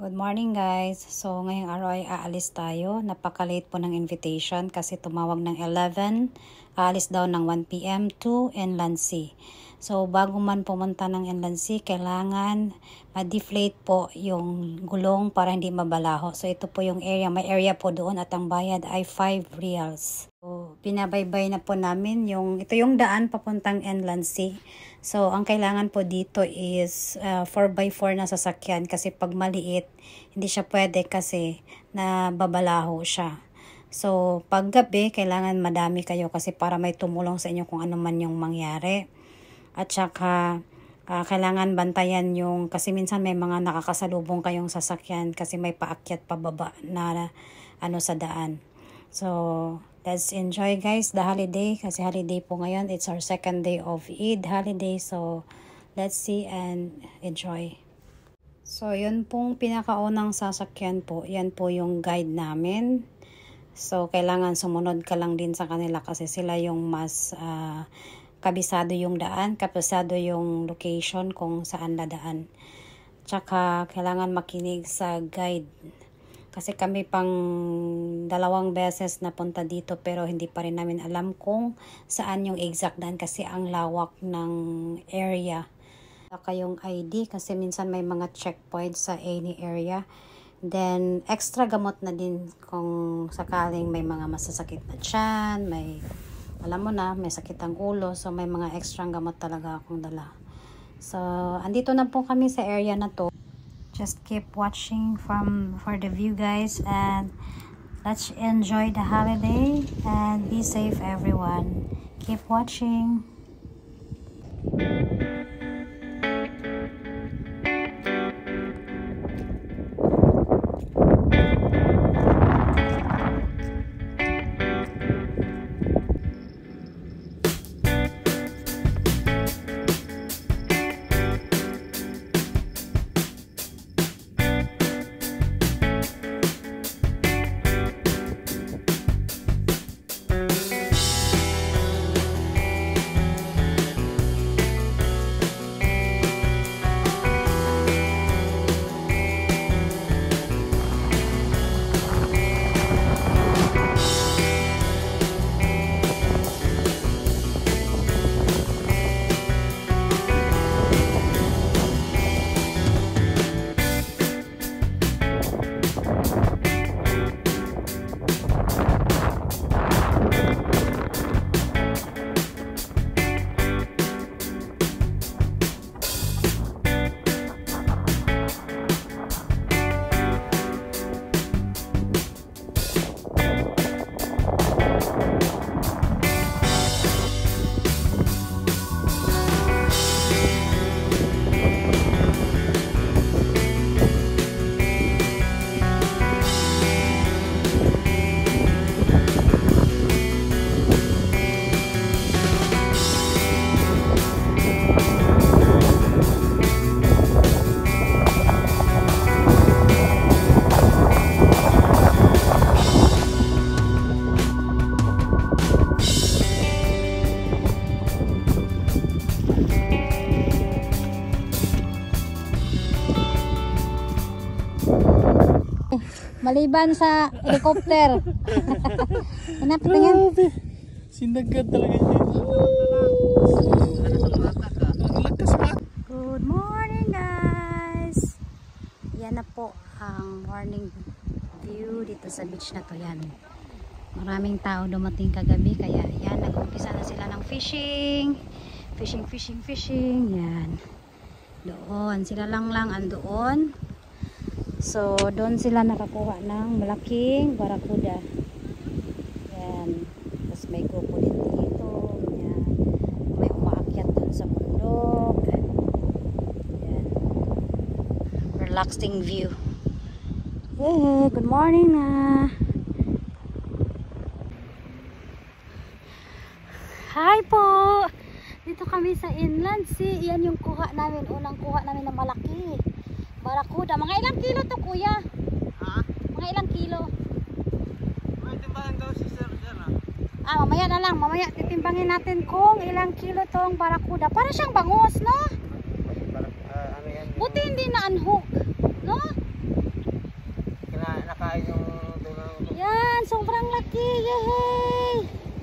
Good morning guys. So ngayong araw ay aalis tayo. Napaka-late po ng invitation kasi tumawag ng 11. Aalis daw ng 1 PM to Inland Sea. So bago man pumunta ng Inland Sea, kailangan ma-deflate po yung gulong para hindi mabalaho. So ito po yung area. May area po doon at ang bayad ay 5 reals. So binabaybay na po namin ito yung daan papuntang Inland Sea. So, ang kailangan po dito is 4x4 na sasakyan kasi pag maliit, hindi siya pwede kasi nababalaho siya. So, pag gabi, kailangan madami kayo kasi para may tumulong sa inyo kung ano man yung mangyari. At saka, kailangan bantayan kasi minsan may mga nakakasalubong kayong sasakyan kasi may paakyat pababa na sa daan. So, let's enjoy guys the holiday kasi holiday po ngayon. It's our second day of Eid holiday. So, let's see and enjoy. So, yun pong pinakaunang sasakyan po. Yan po yung guide namin. So, kailangan sumunod ka lang din sa kanila kasi sila yung mas kabisado yung daan, kabisado yung location kung saan dadaan. Tsaka, kailangan makinig sa guide. Kasi kami pang 2 beses napunta dito pero hindi pa rin namin alam kung saan yung exact daan kasi ang lawak ng area. Saka yung ID kasi minsan may mga checkpoints sa any area. Then extra gamot na din kung sakaling may mga masasakit na tiyan, may sakit ang ulo. So may mga extra gamot talaga akong dala. So andito na po kami sa area na to. Just keep watching for the view guys and let's enjoy the holiday and be safe everyone. Keep watching. Maliban sa helicopter. Tingnan. Sinagad talaga niya. Good morning guys. Yan na po ang morning view dito sa beach na to. Yan. Maraming tao dumating kagabi kaya yan, nag-umpisa na sila ng fishing. Fishing. Yan. Doon. Sila Langlang andoon. So, doon sila nakakuha ng malaking Baracuda. Yan. Tapos may grupo din dito. Yan. May umaakyat doon sa bundok. Yan. Relaxing view. Hey, good morning na. Hi po! Dito kami sa Inland Sea. Yan yung unang kuha namin na malaki. Baracuda. Mga ilang kilo to kuya? Ha? Mga ilang kilo? May timbangan daw si sir dyan mamaya na lang. Mamaya titimbangin natin kung ilang kilo tong Baracuda. Para siyang bangus, no? Ano yan? Buti hindi na unhook, no? Yay!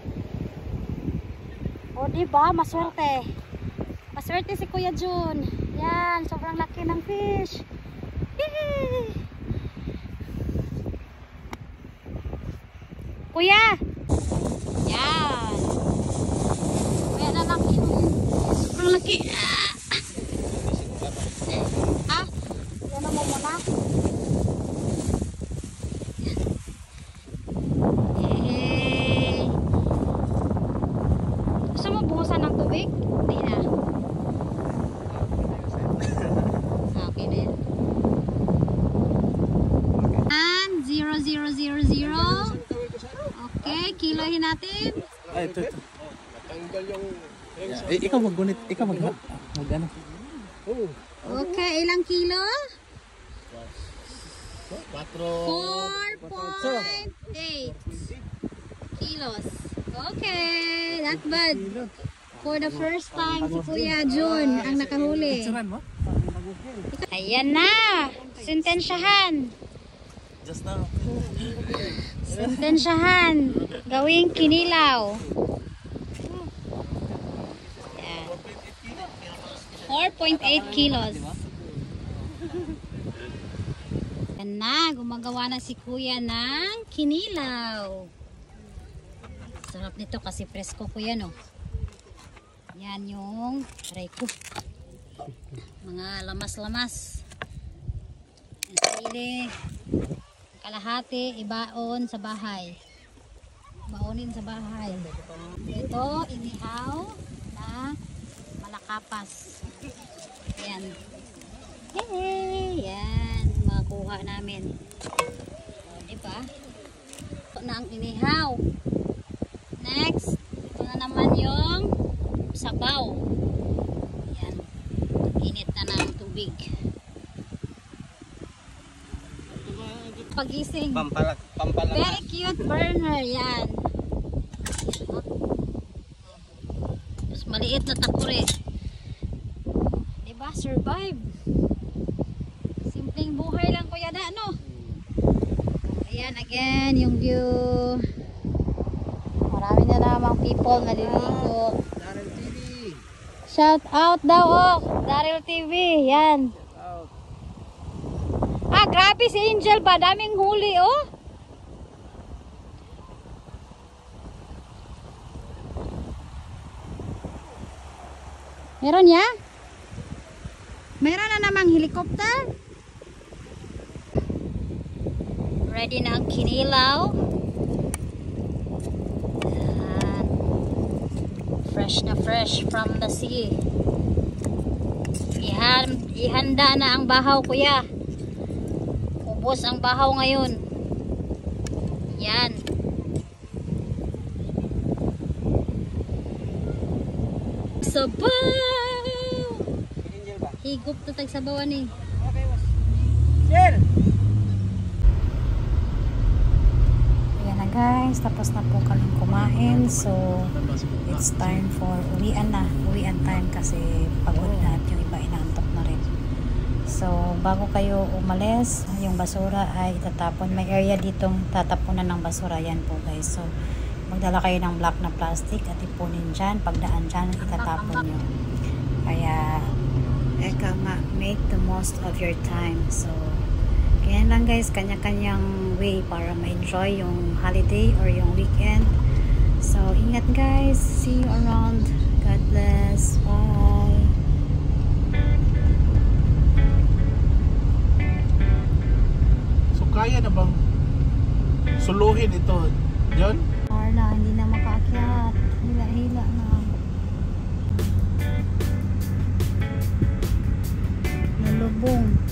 O diba, maswerte. Maswerte si Kuya Jhun. Yan, sobrang laki ng fish. Yay! Kuya! Yan. Kuya na laki. Sobrang laki. Ah! Yan na mo muna. Yay! Gusto mo buhusan ng tubig? Hindi na. Okay na yan. And 0,000. Okay, kilohin natin. Ay, ito. Tanggal yung... ikaw maggunit. Ikaw mag-ano. Okay, ilang kilo? 4. 4.8 kilos. Okay, not bad. For the first time, si Kuya Jhun ang nakahuli. mo? Ayan na! Sentensyahan! Just now. Sentensyahan! Gawing kinilaw. Ayan. 4.8 kilos. Yan na, gumagawa na si Kuya ng kinilaw. Sarap nito kasi presko Kuya, no? Yan yung reko. Mga lamas-lamas. Sili, kalahati, ibaon sa bahay. Baonin sa bahay. Ito, inihaw na malakapas. Yan. Hey, yan. Makuha namin. O, diba? Ito na ang inihaw. Next, ito na naman yung sabaw. Yan. Init na ng tubig. Pagising. Pampalag. Very cute burner. Yan. Mas maliit na takure. Diba? Survive. Simpleng buhay lang Kuya Da, no? Ayan again yung view. Marami na namang people naliligo. Daryl TV. Shout out daw oh. Daryl TV. Yan. Ah, grabe si Angel ba? Daming huli oh. Meron ya? Meron na namang helicopter. Ready na ang kinilaw. Yan. Fresh na fresh from the sea. Ihanda na ang bahaw Kuya. Ubos ang bahaw ngayon. Yan. Sabaw! Higop to tag sabawan eh. Sir! Ayan na guys, tapos na po kaming kumain. So, it's time for uwian na. Uwian time kasi pagod na at yung iba inaantok na rin. So, bago kayo umalis, yung basura ay itatapon. May area ditong tatapunan ng basura. Yan po guys. So, magdala kayo ng black na plastic at ipunin dyan. Pagdaan dyan, itatapon nyo. Kaya, eka nga, make the most of your time. So, kaya lang guys, kanya-kanyang way para ma-enjoy yung holiday or yung weekend. So, ingat guys. See you around. God bless. Bye. So kaya na bang suluhin ito, John? Carla, hindi na makaakyat. Hila-hila na. Nalubong.